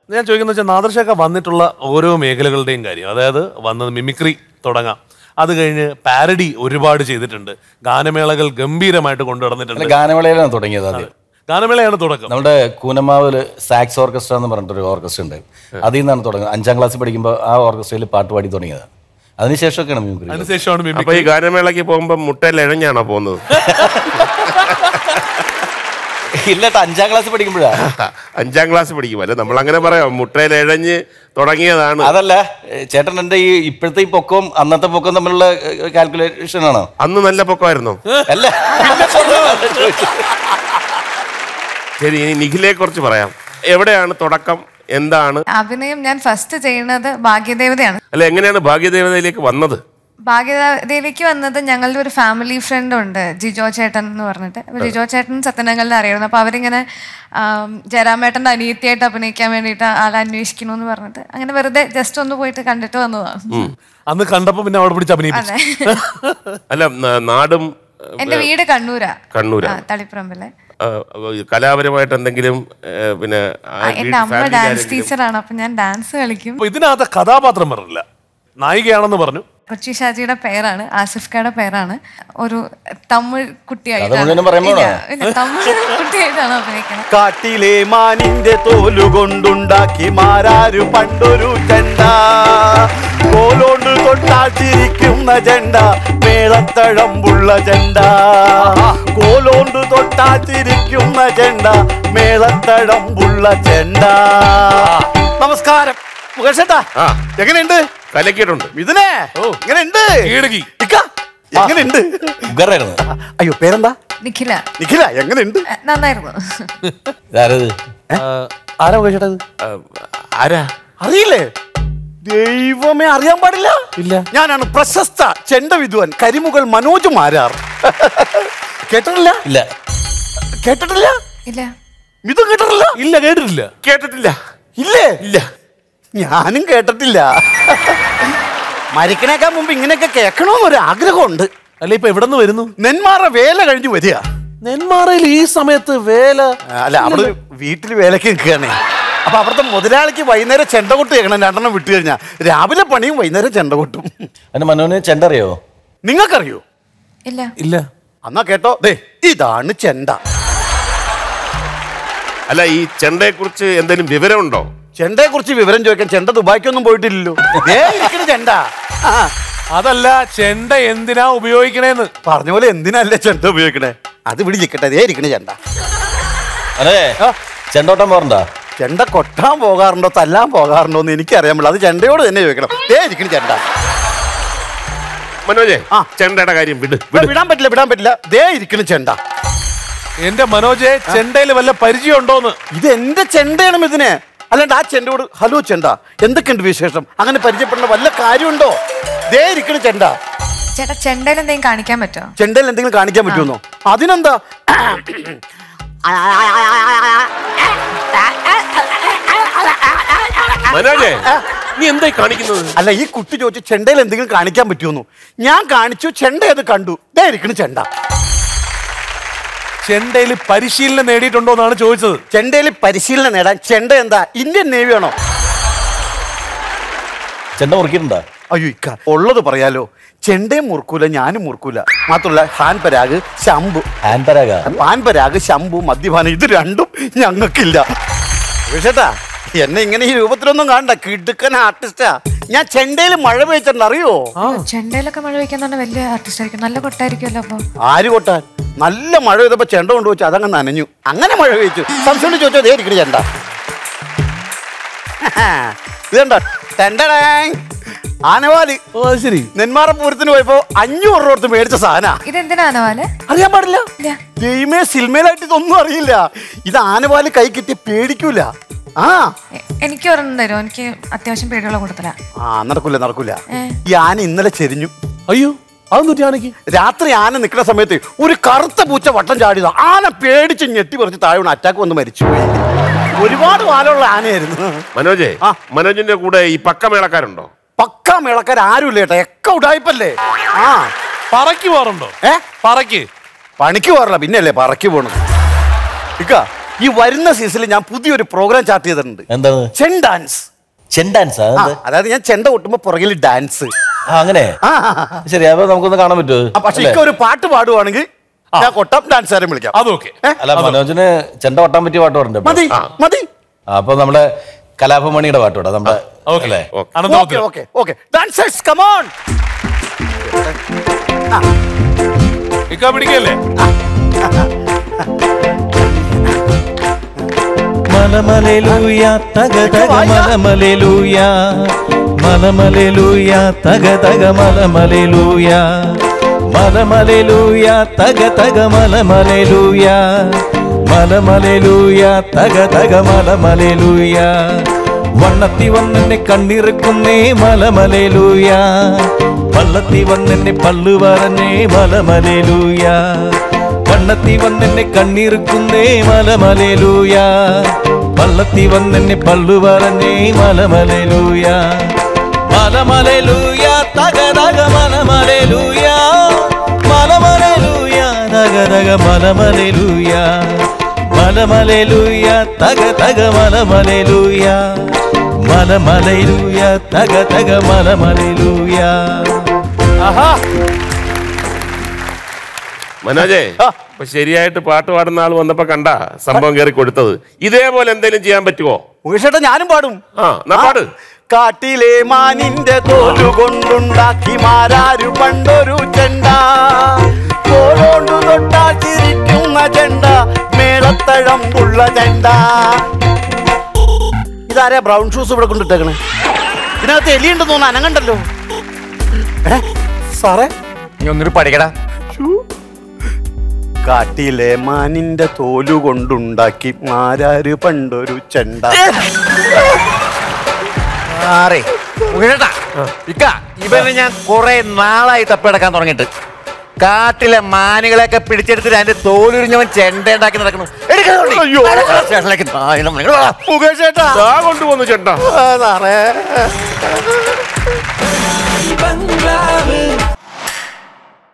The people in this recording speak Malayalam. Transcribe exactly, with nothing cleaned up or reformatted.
ഞാൻ ചോദിക്കുന്നത് വെച്ചാൽ നാദർഷൊക്കെ വന്നിട്ടുള്ള ഓരോ മേഖലകളുടെയും കാര്യം, അതായത് വന്നത് മിമിക്രി തുടങ്ങാം, അത് കഴിഞ്ഞ് പാരഡി ഒരുപാട് ചെയ്തിട്ടുണ്ട്, ഗാനമേളകൾ ഗംഭീരമായിട്ട് കൊണ്ടുനടന്നിട്ടുണ്ട്. ഗാനമേളയിലാണ് തുടങ്ങിയത്. അതെ, ഗാനമേളയാണ് തുടക്കം. നമ്മുടെ കൂനമാവില് സാക്സ് ഓർക്കസ്ട്ര എന്ന് പറഞ്ഞിട്ടൊരു ഓർക്കസ്ട്ര ഉണ്ട്, അതിൽ നിന്നാണ് തുടങ്ങുന്നത്. അഞ്ചാം ക്ലാസ്സിൽ പഠിക്കുമ്പോൾ ആ ഓർക്കസ്ട്രയിൽ പാട്ട് പാടി തുടങ്ങിയത്. അതിനുശേഷമൊക്കെയാണ് മിമിക്രി. അതിനുശേഷമാണ് മിമിക്രി. അപ്പൊ ഈ ഗാനമേളയ്ക്ക് പോകുമ്പോൾ മുട്ടയിൽ ഇഴഞ്ഞാണോ പോകുന്നത്? ഇല്ലട്ടോ, അഞ്ചാം ക്ലാസ് പഠിക്കുമ്പോഴാ. അഞ്ചാം ക്ലാസ് പഠിക്കുമ്പോൾ നമ്മൾ അങ്ങനെ പറയാം, മുട്ടയിൽ ഇഴഞ്ഞ് തുടങ്ങിയതാണ്. അതല്ല ചേട്ടൻ, എന്റെ ഈ ഇപ്പോഴത്തെ ഈ പൊക്കവും അന്നത്തെ പൊക്കവും തമ്മിലുള്ള കാൽക്കുലേഷൻ ആണോ? അന്ന് നല്ല പൊക്കമായിരുന്നോ? അല്ല. ശരി, ഇനി നിഖിലയെ കുറിച്ച് പറയാം. എവിടെയാണ് തുടക്കം, എന്താണ് അഭിനയം? ഞാൻ ഫസ്റ്റ് ചെയ്യുന്നത് ഭാഗ്യദേവതയാണ്. അല്ല, എങ്ങനെയാണ് ഭാഗ്യദേവതയിലേക്ക് വന്നത്? ഭാഗ്യദേവിക്ക് വന്നത് ഞങ്ങളുടെ ഒരു ഫാമിലി ഫ്രണ്ട് ഉണ്ട്, ജിജോ ചേട്ടൻ എന്ന് പറഞ്ഞിട്ട്. അപ്പോൾ ജിജോ ചേട്ടൻ സത്യനങ്ങളിനെ അറിയുന്നു. അപ്പോൾ അവരിങ്ങനെ ജയറാമേട്ടൻ്റെ അനിയത്തിയായിട്ട് അഭിനയിക്കാൻ വേണ്ടിയിട്ട് ആളെ അന്വേഷിക്കണു എന്ന് പറഞ്ഞിട്ട് അങ്ങനെ വെറുതെ ജസ്റ്റ് ഒന്ന് പോയിട്ട് കണ്ടിട്ട് വന്നതാണ്. അന്ന് കണ്ടപ്പോൾ പിന്നെ അവിടെ പിടിച്ച് അഭിനയിച്ചു. അല്ല, നാടും എൻ്റെ വീട് കണ്ണൂരാ. കണ്ണൂരാ, തളിപ്പറമ്പിലെ. കലാപരമായിട്ട് എന്തെങ്കിലും പിന്നെ എൻ്റെ അമ്മ ഡാൻസ് ടീച്ചറാണ്, അപ്പൊ ഞാൻ ഡാൻസ് കളിക്കും. ഇതിനകത്ത് കഥാപാത്രം പറഞ്ഞില്ല, നായികയാണെന്ന് പറഞ്ഞു. കൊച്ചി ഷാജിയുടെ പേരാണ്, ആസിഫ് ഖയുടെ പേരാണ്. ഒരു തമിഴ് കുട്ടിയായിട്ടാണ് തമിഴ് കുട്ടിയായിട്ടാണ് അഭിനയിക്കുന്നത്. കാട്ടിലെ മാനിന്റെ തോലുകൊണ്ടുണ്ടാക്കി മാരാരു പണ്ടൊരു ചെണ്ട, കോലോണ്ട് തൊട്ടാട്ടിരിക്കുന്ന ചെണ്ട, മേളത്തഴമ്പുള്ള ചെണ്ട, കോലോണ്ട് തൊട്ടാട്ടിരിക്കുന്ന ചെണ്ട, മേളത്തഴമ്പുള്ള ചെണ്ട. നമസ്കാരം മുകേഷേട്ടാ, എങ്ങനെയുണ്ട്? കലക്കിയിട്ടുണ്ട്. ഇതിനെ എങ്ങനെയുണ്ട്? എങ്ങനെയുണ്ട്? അയ്യോ, പേരെന്താ? നിഖില. നിഖില, എങ്ങനെയുണ്ട്? നന്നായിരുന്നു. ആരാ മുകേഷേട്ടത്? ആരാ അറിയില്ലേ? ദൈവമേ, അറിയാൻ പാടില്ല? ഇല്ല. ഞാനാണ് പ്രശസ്ത ചെണ്ട വിദ്വാൻ കരിമുകൾ മനോജ് മാരാർ. കേട്ടിട്ടില്ല? ഇല്ല. കേട്ടിട്ടില്ല? ഇല്ല. ഇതും കേട്ടിട്ടില്ല? ഇല്ല, കേട്ടിട്ടില്ല. കേട്ടിട്ടില്ല. ഇല്ലേ? ഇല്ല. ഞാനും കേട്ടിട്ടില്ല. മരിക്കണേക്കാൾ മുമ്പ് ഇങ്ങനെയൊക്കെ കേൾക്കണമെന്നൊരു ആഗ്രഹമുണ്ട്. അല്ല, ഇപ്പൊ എവിടെ നിന്ന് വരുന്നു? നെന്മാറ വേല കഴിഞ്ഞു വരിക. നെന്മാറയിൽ ഈ സമയത്ത് വേല? അല്ല, അവിടെ വീട്ടിൽ വേലക്ക് നിൽക്കുകയാണേ. അപ്പൊ അവിടുത്തെ മുതലാളിക്ക് വൈകുന്നേരം ചെണ്ട കൊട്ട് കേൾക്കണം. രണ്ടെണ്ണം വിട്ടു കഴിഞ്ഞാൽ രാവിലെ പണിയും വൈകുന്നേരം ചെണ്ട കൊട്ടും. എന്റെ മനോന് ചെണ്ട അറിയോ? നിങ്ങൾക്കറിയോ? ഇല്ല. ഇല്ല. എന്നാ കേട്ടോ, ദേ ഇതാണ് ചെണ്ട. അല്ല, ഈ ചെണ്ടയെ കുറിച്ച് എന്തെങ്കിലും വിവരമുണ്ടോ? ചെണ്ടയെ കുറിച്ച് വിവരം ചോദിക്കാൻ ചെണ്ട ദുബായ്ക്കൊന്നും പോയിട്ടില്ലല്ലോ. ചെണ്ട അതല്ല, ചെണ്ട എന്തിനാ ഉപയോഗിക്കണേന്ന് പറഞ്ഞ പോലെ. എന്തിനല്ലേ ചെണ്ട ഉപയോഗിക്കണേ? അത് ഇവിടെ ഇരിക്കട്ടെ, ദേ ഇരിക്കണ ചെണ്ട. അതെ, ചെണ്ടോട്ടം പോറണ്ടോ? ചെണ്ട കൊട്ടാൻ പോകാറുണ്ടോ തല്ലാൻ പോകാറുണ്ടോ എന്ന് എനിക്കറിയാൻ പറ്റില്ല. അത് ചെണ്ടയോട് തന്നെ ചോദിക്കണം. ദേ ഇരിക്കണ ചെണ്ട. മനോജേ, ആ ചെണ്ടയുടെ കാര്യം വിട്. വിടാൻ പറ്റില്ല, വിടാൻ പറ്റില്ല. ദേ ഇരിക്കണ ചെണ്ട. എന്റെ മനോജെ, ചെണ്ടയിൽ വല്ല പരിചയം ഉണ്ടോന്ന്? ഇത് എന്റെ ചെണ്ടയാണ് ഇതിനെ. അല്ലാണ്ട് ആ ചെണ്ടയോട് ഹലോ ചെണ്ട എന്തൊക്കെയുണ്ട് വിശേഷം അങ്ങനെ പരിചയപ്പെടുന്ന വല്ല കാര്യമുണ്ടോ? ദേ ഇരിക്കണ ചെണ്ട. ചേട്ടാ, ചെണ്ടയിൽ എന്തെങ്കിലും കാണിക്കാൻ പറ്റുമോ? ചെണ്ടയിൽ എന്തെങ്കിലും കാണിക്കാൻ പറ്റുമെന്നോ? അതിനെന്താ? മനോജേ, നീ എന്തായി കാണിക്കുന്നത്? അല്ല, ഈ കുട്ടി ചോദിച്ചു ചെണ്ടയിൽ എന്തെങ്കിലും കാണിക്കാൻ പറ്റുമെന്നോ? ഞാൻ കാണിച്ചു, ചെണ്ട അത് കണ്ടു. ദേ ഇരിക്കണ ചെണ്ട. ചെണ്ടയിൽ പരിശീലനം നേടിയിട്ടുണ്ടോ എന്നാണ് ചോദിച്ചത്. ചെണ്ടയിൽ പരിശീലനം നേടാൻ ചെണ്ട എന്താ ഇന്ത്യൻ നേവി ആണോ? ചെണ്ട മുറിക്കിട്ടുണ്ടോ? അയ്യോ ഇക്ക, ഉള്ളത് പറയാലോ. ചെണ്ടയും മുറുക്കൂല, ഞാനും മുറുക്കൂല. മാത്രമല്ല ഹാൻപരാഗ്, ശംഭു. ഹാൻപരാഗ് പാൻപരാഗ്, ശംഭു, മദ്യപാനം ഇത് രണ്ടും ഞങ്ങൾക്കില്ല. വിഷേട്ടാ, എന്നെ ഇങ്ങനെ ഈ രൂപത്തിലൊന്നും കാണണ്ട. കിടുക്കൻ ആർട്ടിസ്റ്റാ ഞാൻ. ചെണ്ടയിൽ മഴ പെയ്ച്ചിട്ടുണ്ട്, അറിയോ? ചെണ്ടയിലൊക്കെ മഴ പെയ്ക്കാൻ തന്നെ വലിയ ആർട്ടിസ്റ്റ് ആയിരിക്കും. നല്ല കൊട്ടായിരിക്കുമല്ലോ. അപ്പൊ ആര് കൊട്ടാൻ? നല്ല മഴ പെയ്തപ്പോ ചെണ്ട കൊണ്ടുവച്ചു, അതങ്ങ് നനഞ്ഞു. അങ്ങനെ മഴ പെയ്ച്ചു. സംശയം ചോദിച്ചോ, ദേ ഇരിക്കണ ചെണ്ട. ഇതുണ്ടോ? ആനവാലി. ഓ ശരി. നെന്മാറ പൂരത്തിന് പോയപ്പോ അഞ്ഞൂറ് രൂപ കൊടുത്ത് മേടിച്ച സാധന. ഇതെന്തിനാ ആനവാല്? അറിയാൻ പാടില്ല. ദൈവമേ, സിനിമയിലായിട്ട് ഇതൊന്നും അറിയില്ല. ഇത് ആനവാല് കൈ കിട്ടി പേടിക്കൂല. ആ എനിക്ക് ഒരെണ്ണം തരുമോ? എനിക്ക് അത്യാവശ്യം പേടിയുള്ള കൂട്ടത്തില. ആ നടക്കൂല നടക്കൂല. ഈ ആന ഇന്നലെ ചെരിഞ്ഞു. അയ്യോ, അതൊന്നും ആനയ്ക്ക്? രാത്രി ആന നിൽക്കുന്ന സമയത്ത് ഒരു കറുത്ത പൂച്ച വട്ടം ചാടിയതാ. ആന പേടിച്ച് ഞെട്ടി പറിച്ച് താഴെ അറ്റാക്ക് വന്ന് മരിച്ചു. ഒരുപാട് കാലമുള്ള ആനയായിരുന്നു. മനോജേ, മനോജിന്റെ കൂടെ ഈ പക്ക മേളക്കാരുണ്ടോ? പക്ക മേളക്കാർ ആരുമില്ല ചേട്ടാ, ഒക്കെ ഉടായിപ്പല്ലേ. ആ പറക്കി പോറുണ്ടോ? ഏ പറക്ക് പണിക്ക് പോറില്ല, പിന്നല്ലേ പറക്കി പോണത്. ഇക്ക ഈ വരുന്ന സീസണിൽ ഞാൻ പുതിയൊരു പ്രോഗ്രാം ചാർട്ട് ചെയ്തിട്ടുണ്ട്. എന്താണ്? ചെൻ ഡാൻസ്. ചെൻ ഡാൻസ്? അതായത് ഞാൻ ചെണ്ട കൊട്ടുമ്പോ പുറകിൽ ഡാൻസ്. അങ്ങനെ? ശരി, അപ്പൊ നമുക്കൊന്ന് കാണാൻ പറ്റുമോ? പക്ഷെ ഇക്ക ഒരു പാട്ട് പാടുവാണെങ്കിൽ ഞാൻ കൊട്ടാം, ഡാൻസുകാരെ വിളിക്കാം. അതൊക്കെ. അല്ല, മനോജിന് ചെണ്ട കൊട്ടാൻ പറ്റിയ പാട്ട് പറഞ്ഞിട്ട് മതി മതി. അപ്പൊ നമ്മുടെ കലാഭമണിയുടെ പാട്ട് പാടാം നമ്മുടെ. അല്ലേ? Okay okay okay. Dancers come on. ഇക്ക പിടിക്കല്ലേ? മലമലൂയ തക തക മലമലൂയ മലമലൂയ തക തക മലമലൂയ മലമലൂയ തക തക മലമലൂയ മലമലൂയ തക തക മലമലൂയ വണ്ണത്തി വന്നെന്നെ കണ്ണിറുക്കുന്നേ മലമലൂയ പള്ളത്തി വന്നെന്നെ പള്ളു പറഞ്ഞേ മലമലൂയ വണ്ണത്തി വന്നെന്നെ കണ്ണിറുക്കുന്നേ മലമലൂയ പള്ളത്തി വന്നെന്നെ പള്ളു പറഞ്ഞേ മലമലൂയ മലമലൂയ തക തക മലമലൂയ മലമലൂയ തക തക മലമലൂയ മലമലൂയ തക തക മലമലൂയ മലമലൂയ തക തക മലമലൂയ. ആഹാ. മനോജേ, ഇപ്പൊ ശരിയായിട്ട് പാട്ട് പാടുന്ന ആൾ വന്നപ്പോ കണ്ട സംഭവം കയറി കൊടുത്തത്. ഇതേപോലെ എന്തെങ്കിലും ചെയ്യാൻ പറ്റുമോ? മുകേഷേട്ടാ ഞാനും പാടും. ആ, എന്നാ പാട്. കാട്ടിലെ മാനിന്റെ തോലു കൊണ്ടുണ്ടാക്കി മാരാരു പണ്ടൊരു ചെണ്ട, കോലോണ്ടു തൊട്ടാ ചിരിക്കുന്ന ചെണ്ട, മേളത്തഴമ്പുള്ള ചെണ്ട. ഇതാരാ ബ്രൗൺ ഷൂസ് ഇവിടെ കൊണ്ടിട്ടേക്കണേ? ഇതിനകത്ത് എലിയുണ്ടെന്ന് തോന്നുന്നു, അനങ്ങണ്ടല്ലോ. സാറേ നീ ഒന്നൊരു പഠിക്കടാ. കാട്ടിലെ മാനിന്റെ തോലു കൊണ്ടുണ്ടാക്കി മാരാര് പണ്ടൊരു ചെണ്ട. ഇക്ക ഇവനെ ഞാൻ കുറെ നാളായി തപ്പിടക്കാൻ തുടങ്ങിയിട്ട്. കാട്ടിലെ മാനുകളെയൊക്കെ പിടിച്ചെടുത്തിട്ട് അതിന്റെ തോലുരിഞ്ഞവൻ ചെണ്ട ഉണ്ടാക്കി നടക്കണം. മുകേഷേട്ടാ കൊണ്ടുപോന്നു ചെണ്ട. സാറേ ബംഗ്ലാവ്